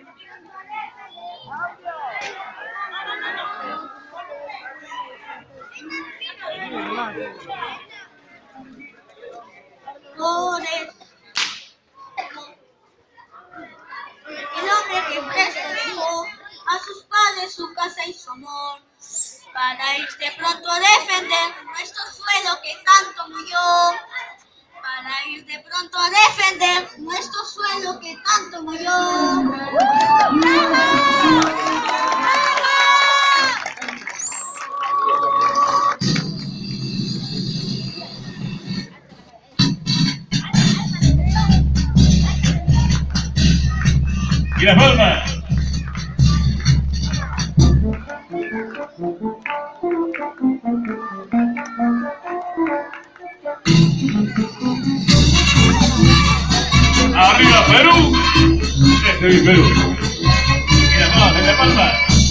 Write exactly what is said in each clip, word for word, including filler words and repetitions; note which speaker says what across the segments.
Speaker 1: Por eso, el hombre que presto dejó a sus padres su casa y su amor, para ir de pronto a defender nuestro suelo que tanto murió, para ir de pronto a defender nuestro suelo que tanto murió.
Speaker 2: Y las palmas. Arriba Perú. Este es Perú. Y las manos en la palma.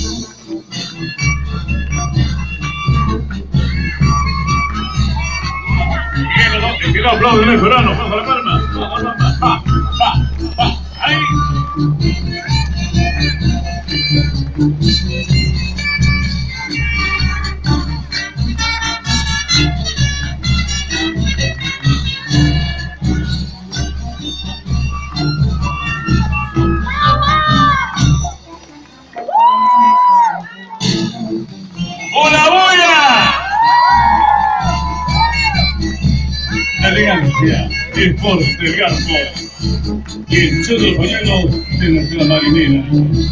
Speaker 2: Y que no aplauden el verano. Vamos a la palma. Vamos a la palma. Va, va, va. Ahí. ¡Hola, boya! La elegancia, el porte, el garbo y el show de los pañuelos de nuestra marinera.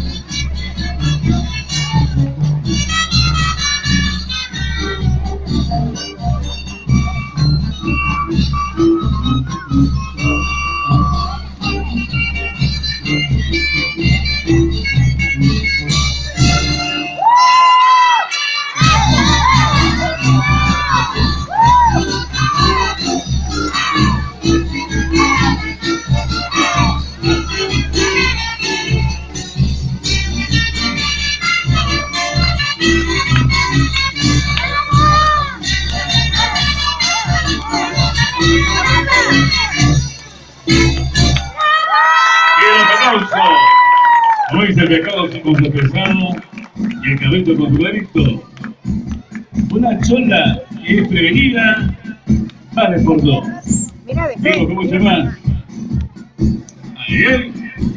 Speaker 2: Como dice el pecado con su pesado y el cabrito con su garito. Una chola que es prevenida vale por dos. Digo, ¿cómo se llama? Ahí él.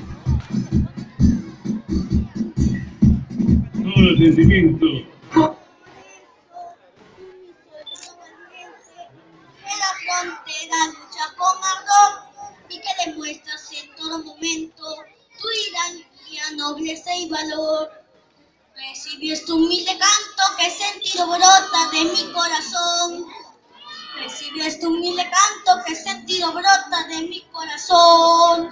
Speaker 2: Todo el sentimiento.
Speaker 1: En la frontera lucha con ardor y que demuestras en todo momento tu hidalguía, nobleza y valor. Recibió este humilde canto que sentido brota de mi corazón. Recibió este humilde canto que sentido brota de mi corazón.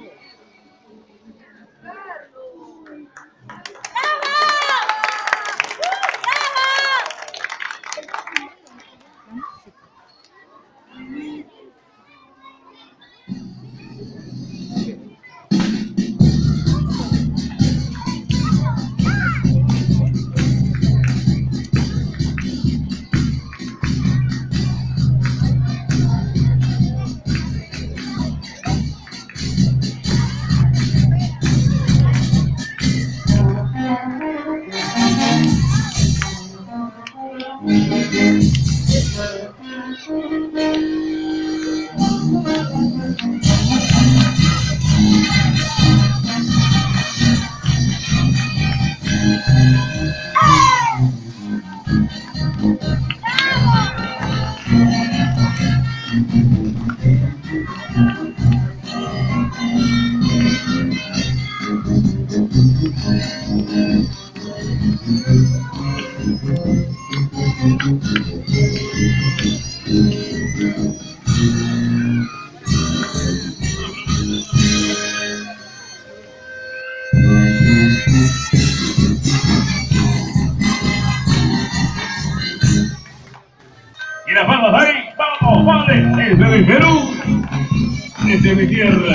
Speaker 2: Y las palmas ahí, vamos, vale, este es mi Perú, este es mi tierra,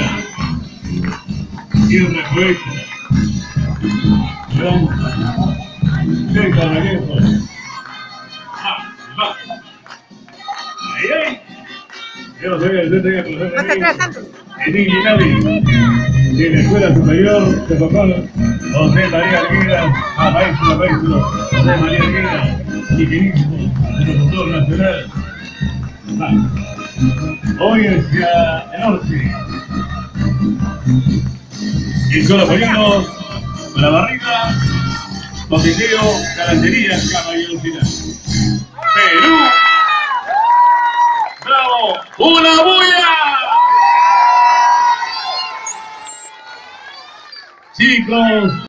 Speaker 2: tierra poeta, blanca, cerca de lejos, va, va, ahí, ahí, yo no sé, yo tengo que pasar ahí, en Inglaterra. de la Escuela Superior de Doctor José María Arguedas, a maestro, maestro José María Arguedas, y queridísimo profesor nacional. Va. Hoy hacia el norte. Y solo ponemos con la barriga, coqueteo, carantería, caballerosidad. Perú. ¡Bravo! ¡Una bulla! Chicos.